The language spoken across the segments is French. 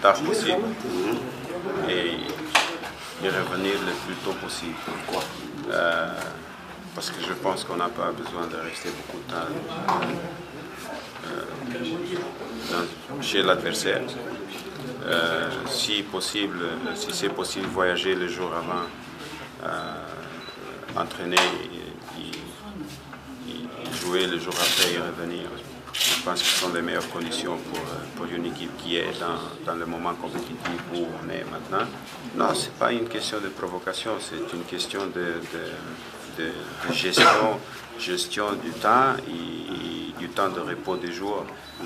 tard possible et y revenir le plus tôt possible. Pourquoi? Parce que je pense qu'on n'a pas besoin de rester beaucoup de temps chez l'adversaire. Si c'est possible, voyager le jour avant, entraîner et jouer le jour après et revenir. Je pense que ce sont les meilleures conditions pour une équipe qui est dans le moment compétitif où on est maintenant. Non, ce n'est pas une question de provocation, c'est une question de gestion du temps et du temps de repos des joueurs.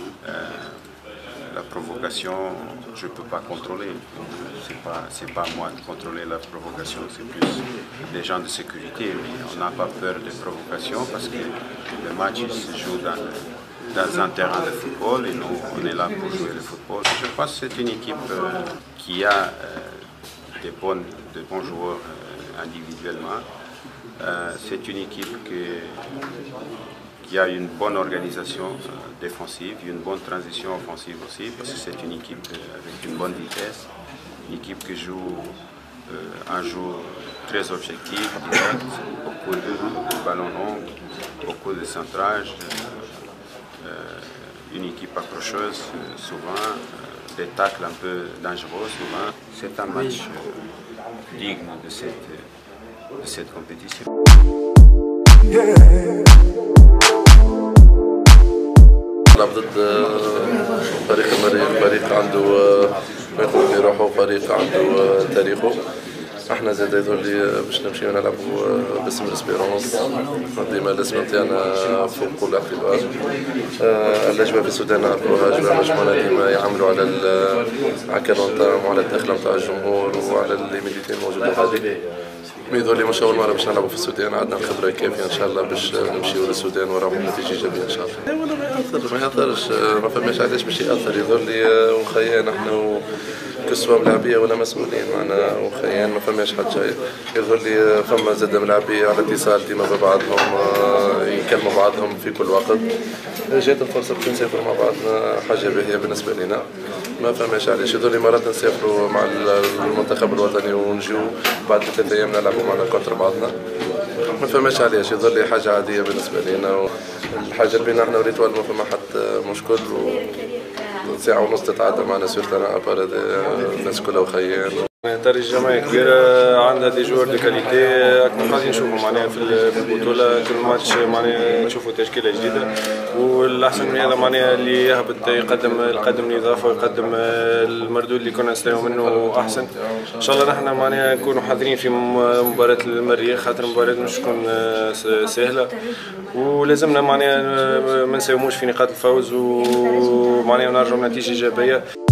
La provocation, je ne peux pas contrôler. C'est pas moi de contrôler la provocation, c'est plus des gens de sécurité. Mais on n'a pas peur de provocation parce que le match se joue dans un terrain de football et nous, on est là pour jouer le football. Je pense que c'est une équipe qui a de bons joueurs individuellement. C'est une équipe qui a une bonne organisation défensive, une bonne transition offensive aussi, parce que c'est une équipe avec une bonne vitesse, une équipe qui joue un jeu très objectif, direct, beaucoup de ballons longs, beaucoup de centrage, une équipe accrocheuse souvent, des tacles un peu dangereux souvent. C'est un match digne de cette compétition. نلعب ضد فريق المريخ، فريق عنده نقطة في روحه، فريق عنده تاريخه. احنا زاد يظهر لي باش نمشيو نلعبوا باسم الاسبيرونس، ديما الاسم نتاعنا فوق كل اعتبار. الاجواء في السودان نعرفوها، اجواء مجموعة ديما يعملوا على الكالون تاعهم وعلى الدخله نتاع الجمهور وعلى الليميديتي الموجودة هذه. يظهر لي مش أول مرة باش نلعبوا في السودان، عندنا الخبرة الكافية إن شاء الله باش نمشيو للسودان ونراو نتيجة إيجابية إن شاء الله. والله ما يأثرش، ما فماش علاش باش يأثر. يظهر لي وخيا نحن كسوا ملاعبية ولا مسؤولين معنا وخيان ما فماش حد جاي. يظهر لي فما زاد ملاعبية على اتصال ديما ببعضهم، يكلموا بعضهم في كل وقت. جات الفرصة باش نسافروا مع بعضنا، حاجة باهية بالنسبة لنا. ما فماش علاش. يظهر لي مرات نسافروا مع المنتخب الوطني ونجيو بعد 3 أيام نلعبوا معنا كونتر بعضنا. ما فماش علاش. يظهر لي حاجة عادية بالنسبة لنا. الحاجة اللي بينا احنا وريتوال ما فما حتى مشكل. ساعة ونص تتعدى معنا سورت انا ابار الناس كلها وخيان. ترى الجماعة كبيرة عندها دي جوار دو كاليتي، راكم قاعدين نشوفوا معناها في البطولة كل ماتش معناها نشوفوا تشكيلة جديدة، والأحسن من هذا معناها اللي يهبط يقدم الإضافة ويقدم المردود اللي كنا نستناو منه أحسن. إن شاء الله نحن معناها نكونوا حاضرين في مباراة المريخ، خاطر المباراة مش تكون سهلة، ولازمنا معناها ما نساوموش في نقاط الفوز ومعناها نرجعوا بنتيجة إيجابية.